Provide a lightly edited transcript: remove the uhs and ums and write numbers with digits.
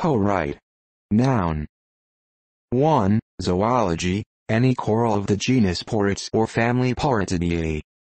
Porite. Noun. 1. Zoology, any coral of the genus Porites or family Poritidae.